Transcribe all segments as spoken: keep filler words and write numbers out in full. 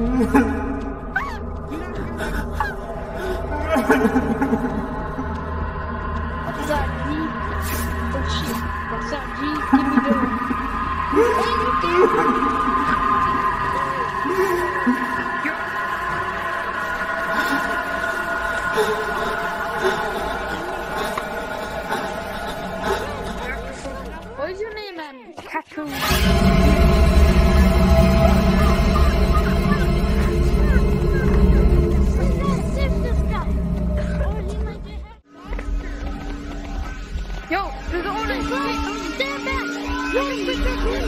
What's that, G? Oh shit. What's that, G? Give me the... What is your name, man? Catherine. Yo, there's an order. Stand back. Run, quick, quick, run.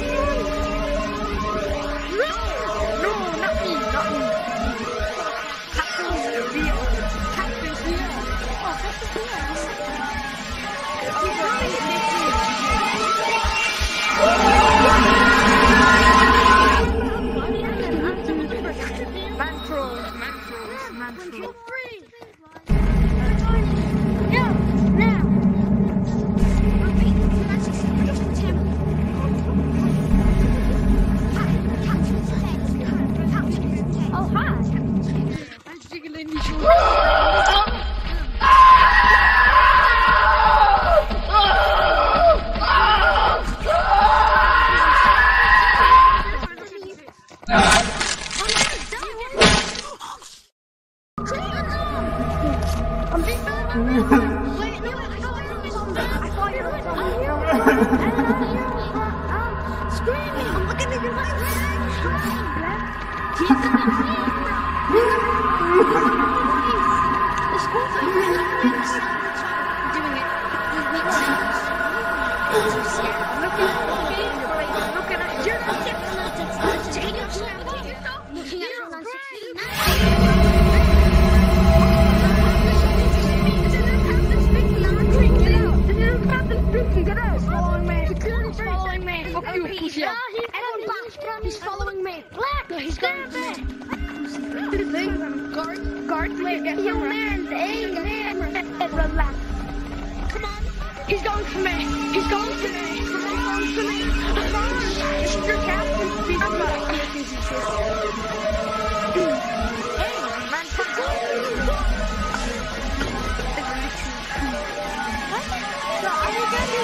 Run. No, not me, not me. Captain's real. Captain's real. Oh, Captain's real. I'm running. Man trolls, man trolls, man trolls. Yo, now. Oh, hi. I'm jiggling these shorts. I'm being bad. Wait, no, I thought you were from here. I'm screaming. I'm looking at your light. The school's doing it. I'm looking at the game. I'm looking at your looking at Get out! He's following me. Security's following me. Fuck you, pussy. Everyone back. He's following me. Black! He's going back. Guard, guard, wait, get you man, hey, man. Relax. Come on. He's going for me. He's going for me. He's going for me. Come on. This is your captain. I'm not here. Hey, man, come on. So, are you going to be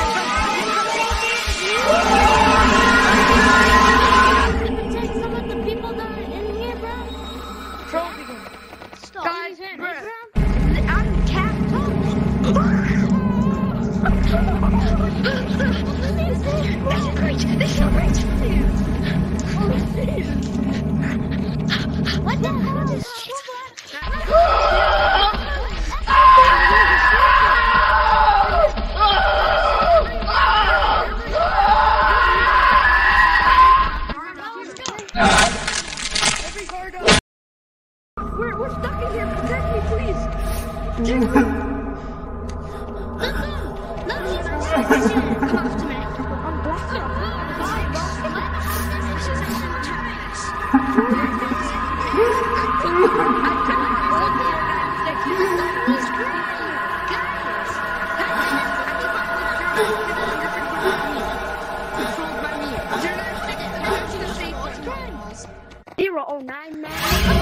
protect some of the people that are in here, bro? Trophy gun. Stop. Guys, bro. I'm captain. This is great. This is great. What the hell is shit? We're, we're stuck in here. Protect me, please. Protect me. No, no, no, come after me. I'm blocking. zero oh nine, man.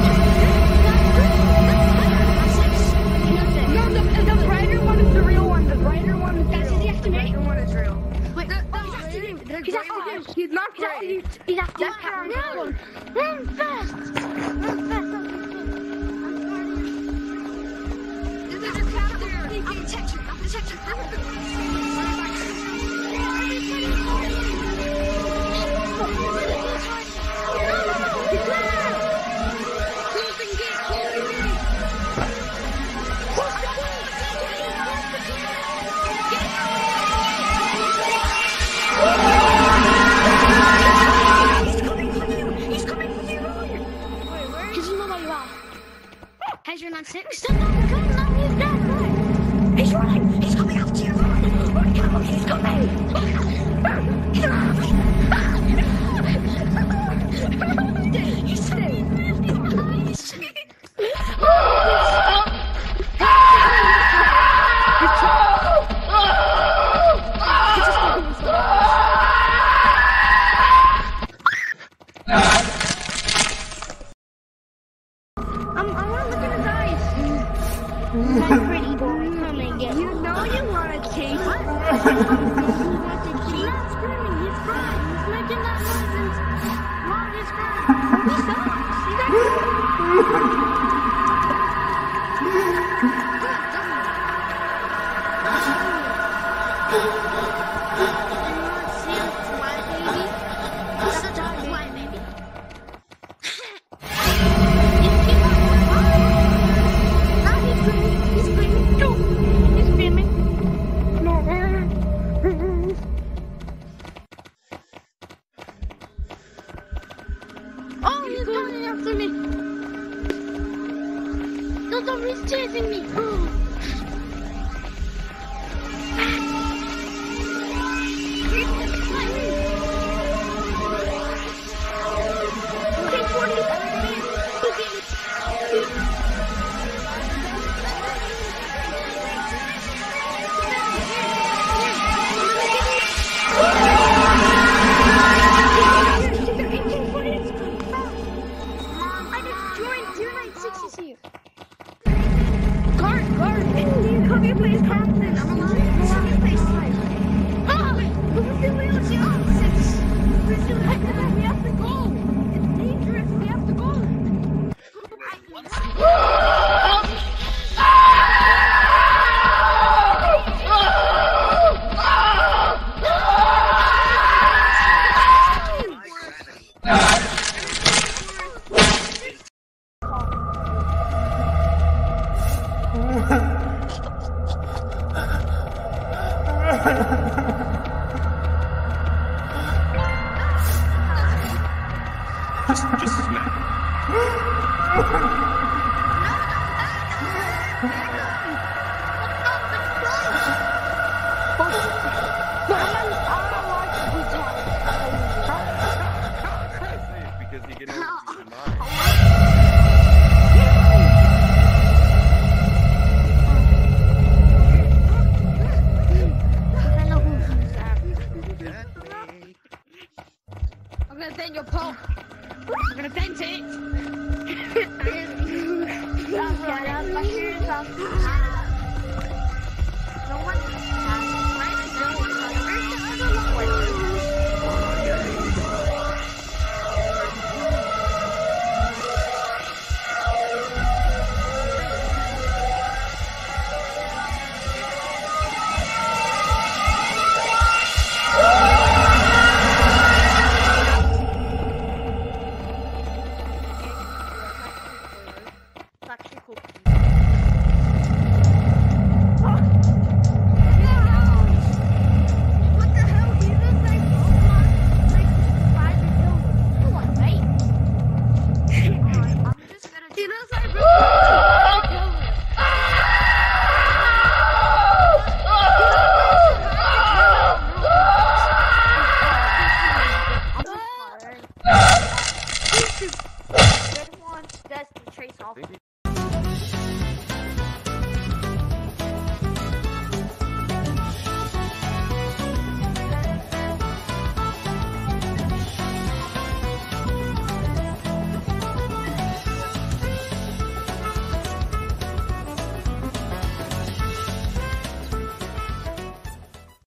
No, the, the brighter one is the real one. The brighter one is real. That's the activate. The one is real. Wait, no, no, he's after you. He's after you. He's not gray. He's after you. Run! Run fast! Run fast! There's a cat there. I'll detect you. I'll detect you. He's running! He's coming after you! Run! Run! He's coming! You stay! That's pretty boy. Come and get You know you want to taste it. He's not screaming. He's crying. He's making that noise while he's crying. He sucks. He's actually... He's chasing me. I destroyed two nine sixes here. Guard, guard, come here, please, Captain. I'm alive. Come here, please. Ah, we're doing the opposites. We're doing like that. We have to go. It's dangerous. We have to go. Just, just snap. Because he can only see mine. I'm gonna bend your pole. I'm gonna bend it.